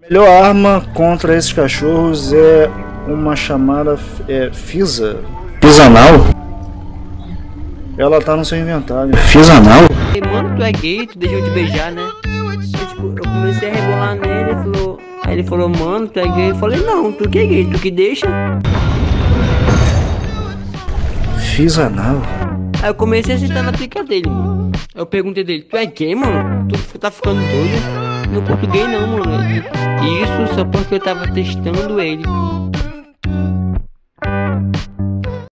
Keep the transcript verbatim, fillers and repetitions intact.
Melhor arma contra esses cachorros é uma chamada é, Fisa. Fisanal? Ela tá no seu inventário. Fisanal? Mano, tu é gay, tu deixou de beijar, né? Eu, tipo, eu comecei a rebolar nele, ele falou... Aí ele falou, mano, tu é gay? Eu falei, não, tu que é gay, tu que deixa? Fisanal? Aí eu comecei a sentar na pica dele, mano. Aí eu perguntei dele, tu é gay, mano? Tu tá ficando doido? Não curto gay não, mano. Isso só porque eu tava testando ele.